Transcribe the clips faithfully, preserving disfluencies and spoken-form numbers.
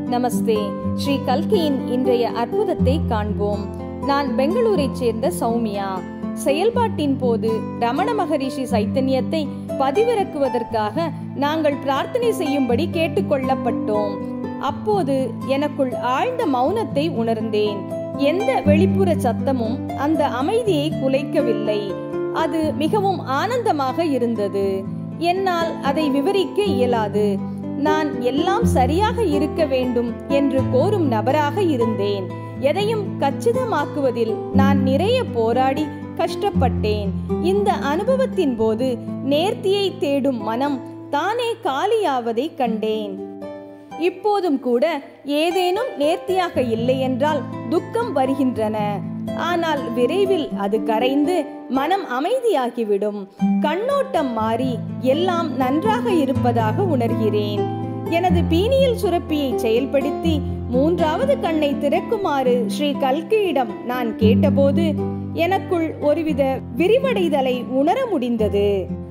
நமஸ்தே. ஸ்ரீ கல்கியின் இன்றைய அற்புதத்தை காண்போம். நான் பெங்களூரைச் சேர்ந்த சௌமியா. செயல்பாட்டின் போது ரமண மகரிஷி சைத்தன்யத்தை பதிவிறக்குவதற்காக நாங்கள் பிரார்த்தனை செய்யும்படி கேட்டுக்கொள்ளப்பட்டோம். அப்போது எனக்குள் ஆழ்ந்த மௌனத்தை உணர்ந்தேன். எந்த வெளிப்புற சத்தமும் அந்த அமைதியை குலைக்கவில்லை. அது மிகவும் ஆனந்தமாக இருந்தது. என்னால் அதை விவரிக்க இயலாது. நான் எல்லாம் சரியாக இருக்க வேண்டும் என்று கோரும் நபராக இருந்தேன். எதையும் கச்சிதமாக்குவதில் நான் நிறைய போராடி கஷ்டப்பட்டேன். இந்த அனுபவத்தின் போது நேர்த்தியை தேடும் மனம் தானே காலியாவதை கண்டேன். இப்போதும் கூட ஏதேனும் நேர்த்தியாக இல்லை என்றால் துக்கம் வருகின்றன. ஆனால் விரைவில் அது கரைந்து மனம் அமைதியாகிவிடும். கண்ணோட்டம் மாறி எல்லாம் நன்றாக இருப்பதாக உணர்கிறேன். எனது பீனியல் சுரப்பியை செயல்படுத்தி மூன்றாவது கண்ணை திறக்குமாறு ஸ்ரீ கல்கியிடம் நான் கேட்டபோது எனக்குள் ஒருவித விரிவடைதலை உணர முடிந்தது.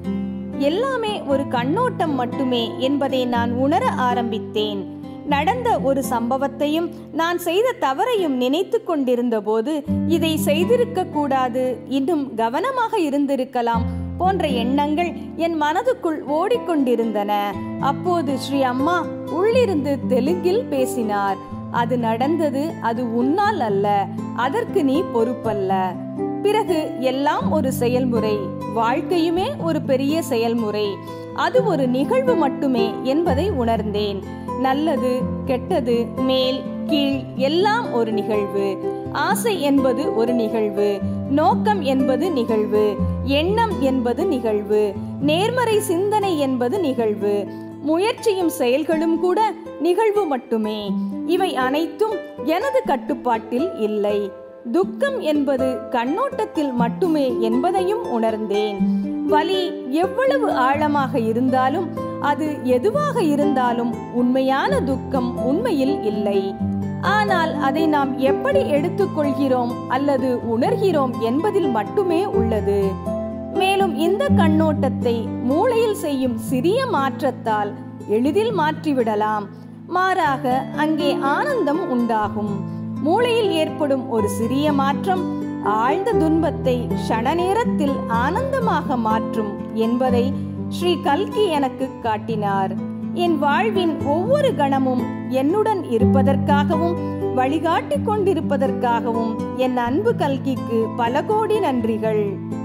எல்லாமே ஒரு கண்ணோட்டம் மட்டுமே என்பதை நான் உணர ஆரம்பித்தேன். நடந்த ஒரு சம்பவத்தையும் நான் செய்த தவறையும் நினைத்து கொண்டிருந்த போது இதை செய்திருக்க கூடாது, இன்னும் கவனமாக இருந்திருக்கலாம் போன்ற எண்ணங்கள் என் மனதுக்குள் ஓடிக்கொண்டிருந்தன. அப்போது ஸ்ரீ அம்மா உள்ளிருந்து தெலுங்கில் பேசினார். அது நடந்தது, அது உன்னால் அல்ல, அதற்கு நீ பொறுப்பல்ல. பிறகு எல்லாம் ஒரு செயல்முறை, வாழ்க்கையுமே ஒரு பெரிய செயல்முறை. அது ஒரு நிகழ்வு மட்டுமே என்பதை உணர்ந்தேன். நல்லது கெட்டது மேல் கீழ் எல்லாம் ஒரு நிகழ்வு. ஆசை என்பது ஒரு நிகழ்வு, நோக்கம் என்பது நிகழ்வு, எண்ணம் என்பது நிகழ்வு, நேர்மறை சிந்தனை என்பது நிகழ்வு, முயற்சியும் செயல்களும் கூட நிகழ்வு மட்டுமே. இவை அனைத்தும் எனது கட்டுப்பாட்டில் இல்லை. துக்கம் என்பது கண்ணோட்டத்தில் மட்டுமே என்பதையும் உணர்ந்தேன். வலி எவ்வளவு ஆழமாக இருந்தாலும், அது எதுவாக இருந்தாலும் உண்மையான துக்கம் உண்மையில் இல்லை. ஆனால் அதை நாம் எப்படி எடுத்துக்கொள்கிறோம் அல்லது உணர்கிறோம் என்பதில் மட்டுமே உள்ளது. மேலும் இந்த கண்ணோட்டத்தை மூளையில் செய்யும் சிறிய மாற்றத்தால் எளிதில் மாற்றிவிடலாம். மாறாக அங்கே ஆனந்தம் உண்டாகும். மூளையில் ஏற்படும் ஒரு சிறிய மாற்றம் ஆழ்ந்த துன்பத்தை க்ஷண நேரத்தில் ஆனந்தமாக மாற்றும் என்பதை ஸ்ரீ கல்கி எனக்கு காட்டினார். என் வாழ்வின் ஒவ்வொரு கணமும் என்னுடன் இருப்பதற்காகவும் வழிகாட்டிக் கொண்டிருப்பதற்காகவும் என் அன்பு கல்கிக்கு பல கோடி நன்றிகள்.